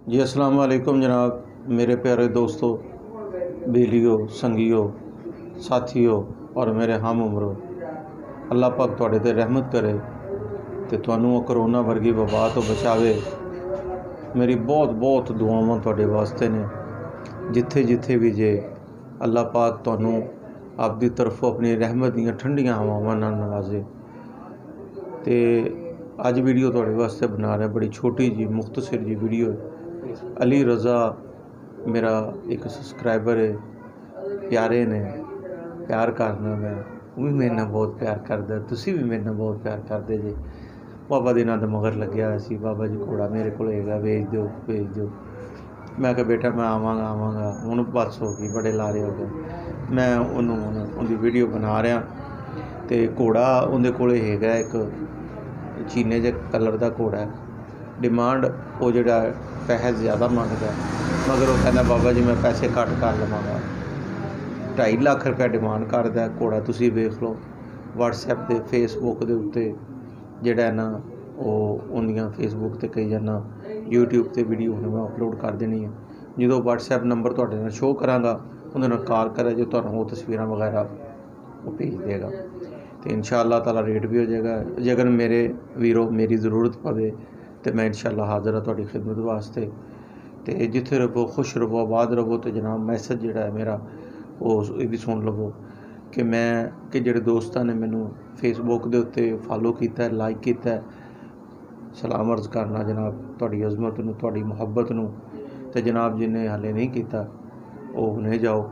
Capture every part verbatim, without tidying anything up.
जी अस्सलाम वालेकुम जनाब, मेरे प्यारे दोस्तों, बेलियो, संगियो, साथियों और मेरे हम उम्रो। अल्लाह पाक तुहाडे ते रहमत करे ते तुहानू करोना वर्गी वबा तो बचावे। मेरी बहुत बहुत दुआवां तुहाडे वास्ते ने, जिथे जिथे भी जे अल्लाह पाक तुहानू आपदी तरफों अपनी रहमत दियां ठंडियां हवावां नाल नवाजे। ते अज वीडियो तुहाडे वास्ते बना रहा, बड़ी छोटी जी मुख्तसर जी वीडियो है। अली रज़ा मेरा एक सबसक्राइबर है, प्यारे ने, प्यार करना मैं वो भी मेरे नाल बहुत प्यार करदा, तुसी भी मेरे नाल बहुत प्यार करदे जे। बाबा दे नां दा मगर लग्या होया सी, बाबा जी घोड़ा मेरे कोल हैगा, भेज दो भेज दो। मैं कहा बेटा मैं आवांगा आवांगा हुण बस हो गई, बड़े लारे हो गए। मैं उन्होंने हुण उहदी वीडियो बना रहा ते घोड़ा उहदे कोल हैगा एक चीने जे कलर का घोड़ा है। डिमांड वो जिहड़ा पैसे ज़्यादा मंगदा मगर वो कहना बाबा जी मैं पैसे घट कर लवांगा। ढाई लाख रुपया डिमांड करदा घोड़ा, तुसी वेख लो। व्हाट्सएप ते फेसबुक के उत्ते जिहड़ा है ना वो उन्दियां फेसबुक ते कई जाना, यूट्यूब ते वीडियो मैं अपलोड कर देनी है। जो व्हाट्सएप नंबर तुहाडे नाल शो करांगा उहदे नाल कॉल करे जो तुहानू वो तस्वीरां वगैरह वो भेज देगा तो इंशाअल्लाह ताला रेट भी हो जाएगा। जे अगर मेरे वीरों मेरी ज़रूरत पवे तो मैं इंशाअल्लाह हाज़र हाँ तुहाडी खिदमत वास्ते। तो जिथे रवो खुश रवो आबाद रवो। तो जनाब मैसेज जिहड़ा है मेरा वो ये भी सुन लवो कि मैं कि जिहड़े दोस्तां ने मैनू फेसबुक के उत्ते फॉलो किया, लाइक किया, सलाम अर्ज़ करना जनाब तुहाडी अज़मत नूं, तुहाडी मुहब्बत नूं। ते जनाब जिन्हें हाले नहीं किया वो हुणे जाओ,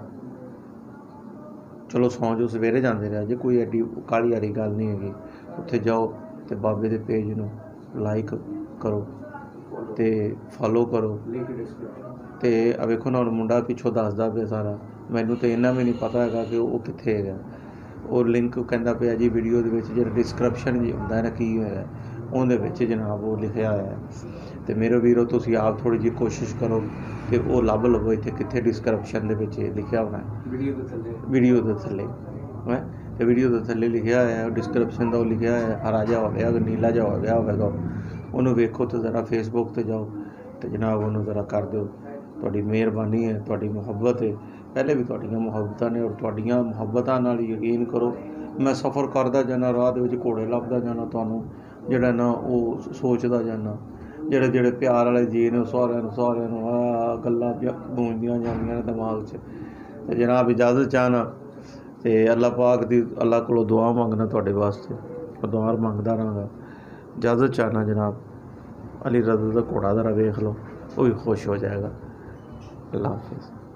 चलो सौ जो सवेरे जाते रहे जे, कोई एडी काली वाली गल नहीं हैगी। उत्थे जाओ तो बाबे के पेज नूं लाइक करो तो फॉलो करो। तो वेखो ना मुंडा पिछों दसदा पे सारा, मैनू तो इन्ना भी नहीं पता है कि वो कित्थे है। और लिंक कहता पे जी वीडियो जो डिस्क्रिप्शन जी होंदा है ना की है उहदे जनाब वो लिखा होया है। तो मेरे वीरों तुसीं आप थोड़ी जी कोशिश करो कि वो लभ लवो इत्थे कित्थे डिस्क्रिप्शन दे विच लिखा होना है वीडियो के थल्ले वीडियो के थल्ले है तो वीडियो के थल्ले लिखा है डिस्क्रिप्शन का वो लिखा है हरा जा हो गया नीला जा हो गया होगा उन्होंने वेखो तो ज़रा फेसबुक ते जाओ तो जनाब उन्होंने ज़रा कर दो। तुहाडी मेहरबानी है, तुहाडी मुहब्बत है, पहले भी तुहाडियां मुहब्बतां ने और तुहाडियां मुहब्बतां नाल यकीन करो मैं सफ़र करदा जाना, राह दे विच घोड़े लभदा जाना, तुहानू जिहड़ा ना वो सोचदा जाना, जिहड़े जिहड़े प्यार वाले जी ने सारिਆਂ ਨੂੰ सारिਆਂ ਨੂੰ आ गल्लां गूंजदियां जांदियां ने दिमाग 'ਚ। ते जनाब इजाज़त चाहना ते अल्लाह पाक दी अल्लाह कोलों दुआ मंगना तुहाडे वास्ते, दुआ मंगदा रहांगा। इजाज़त चाहना जनाब, अली रज़ा दा घोड़ा ज़रा वेख लो वो भी खुश हो जाएगा। अल्लाह हाफिज़।